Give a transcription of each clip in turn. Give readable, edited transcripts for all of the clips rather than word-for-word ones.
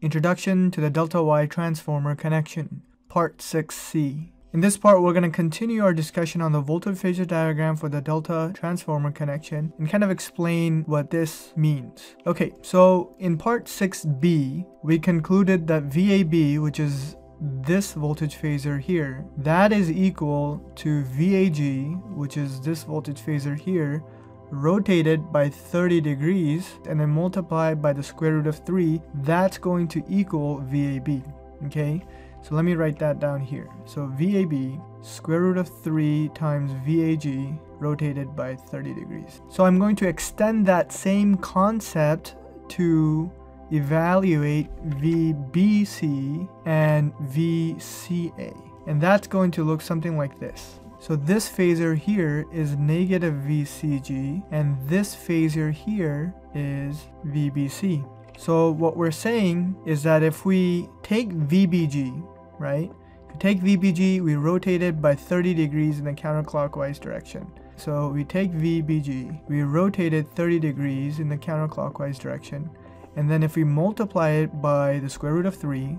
Introduction to the delta-wye transformer connection, Part 6C. In this part, we're going to continue our discussion on the voltage phasor diagram for the delta transformer connection and kind of explain what this means. Okay, so in Part 6B, we concluded that VAB, which is this voltage phasor here, that is equal to VAG, which is this voltage phasor here, rotated by 30 degrees and then multiplied by the square root of 3, that's going to equal VAB. Okay, so let me write that down here. So VAB, square root of 3 times VAG rotated by 30 degrees. So I'm going to extend that same concept to evaluate VBC and VCA. And that's going to look something like this. So this phasor here is negative VCG, and this phasor here is VBC. So what we're saying is that if we take VBG, right? If we take VBG, we rotate it by 30 degrees in the counterclockwise direction. So we take VBG, we rotate it 30 degrees in the counterclockwise direction. And then if we multiply it by the square root of 3,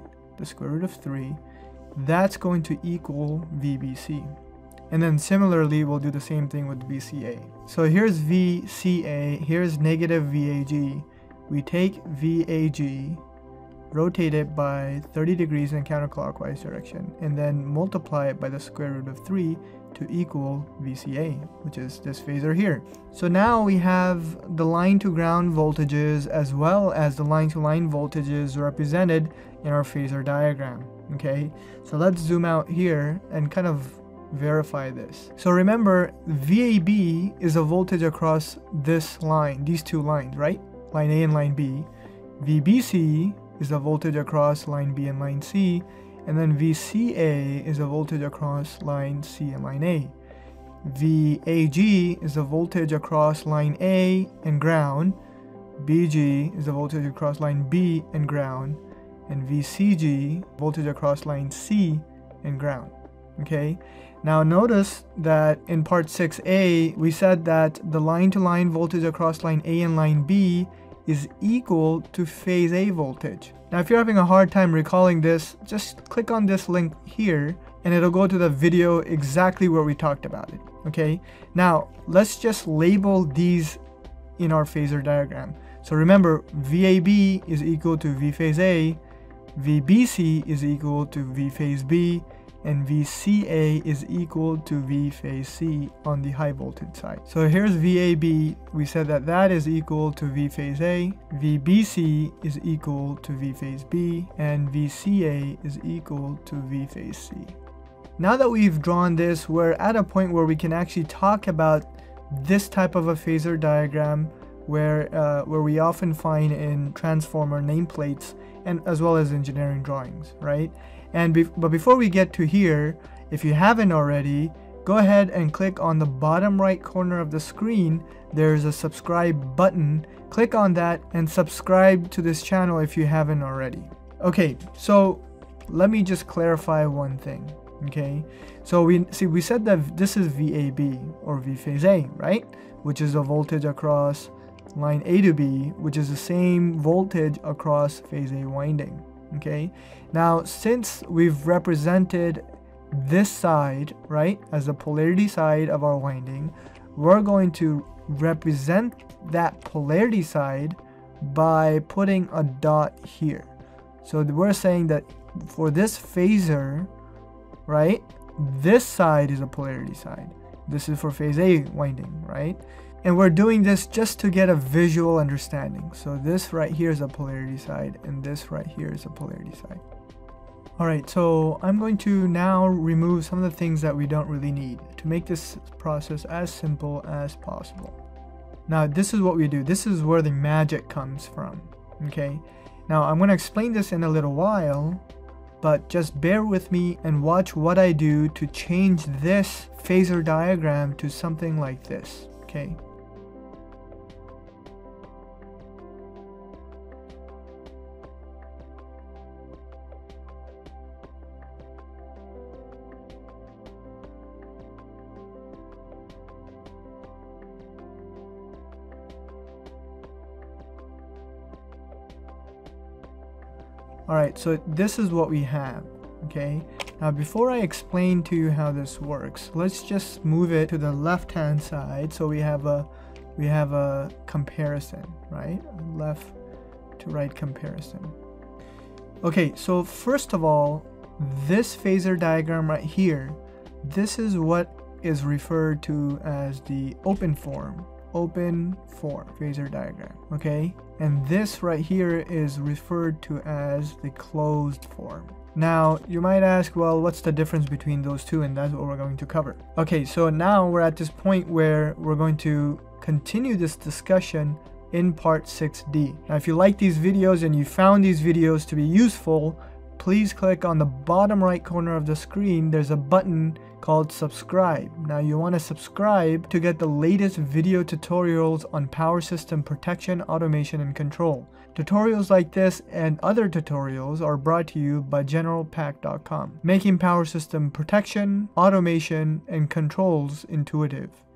that's going to equal VBC. And then similarly, we'll do the same thing with VCA. So here's VCA, here's negative VAG. We take VAG, rotate it by 30 degrees in counterclockwise direction, and then multiply it by the square root of 3 to equal VCA, which is this phasor here. So now we have the line to ground voltages as well as the line to line voltages represented in our phasor diagram. Okay, so let's zoom out here and kind of verify this. So remember, VAB is a voltage across this line, these two lines, right? Line A and line B. VBC is a voltage across line B and line C. And then VCA is a voltage across line C and line A. VAG is a voltage across line A and ground. BG is a voltage across line B and ground. And VCG, voltage across line C and ground. Okay, now notice that in part 6A, we said that the line-to-line voltage across line A and line B is equal to phase A voltage. Now, if you're having a hard time recalling this, just click on this link here, and it'll go to the video exactly where we talked about it. Okay, now let's just label these in our phasor diagram. So remember, VAB is equal to V phase A, VBC is equal to V phase B, and VCA is equal to V phase C on the high voltage side. So here's VAB, we said that that is equal to V phase A, VBC is equal to V phase B, and VCA is equal to V phase C. Now that we've drawn this, we're at a point where we can actually talk about this type of a phasor diagram where we often find in transformer nameplates and as well as engineering drawings, right? But before we get to here, if you haven't already, go ahead and click on the bottom right corner of the screen. There's a subscribe button. Click on that and subscribe to this channel if you haven't already. Okay, so let me just clarify one thing. Okay, so we said that this is VAB or V phase A, right? Which is a voltage across line A to B, which is the same voltage across phase A winding. Okay, now since we've represented this side, right, as the polarity side of our winding, we're going to represent that polarity side by putting a dot here. So we're saying that for this phasor, right, this side is a polarity side. This is for phase A winding, right? And we're doing this just to get a visual understanding. So this right here is a polarity side, and this right here is a polarity side. Alright, so I'm going to now remove some of the things that we don't really need to make this process as simple as possible. Now this is what we do. This is where the magic comes from. Okay, now I'm going to explain this in a little while, but just bear with me and watch what I do to change this phasor diagram to something like this. Okay. Alright, so this is what we have. Okay, now before I explain to you how this works, let's just move it to the left hand side so we have a comparison, right? Left to right comparison. Okay, so first of all, this phasor diagram right here, this is what is referred to as the open form phasor diagram, okay? And this right here is referred to as the closed form. Now, you might ask, well, what's the difference between those two? And that's what we're going to cover. Okay, so now we're at this point where we're going to continue this discussion in part 6D. Now, if you like these videos and you found these videos to be useful, please click on the bottom right corner of the screen. There's a button called subscribe. Now you want to subscribe to get the latest video tutorials on power system protection, automation, and control. Tutorials like this and other tutorials are brought to you by GeneralPAC.com, making power system protection, automation, and controls intuitive.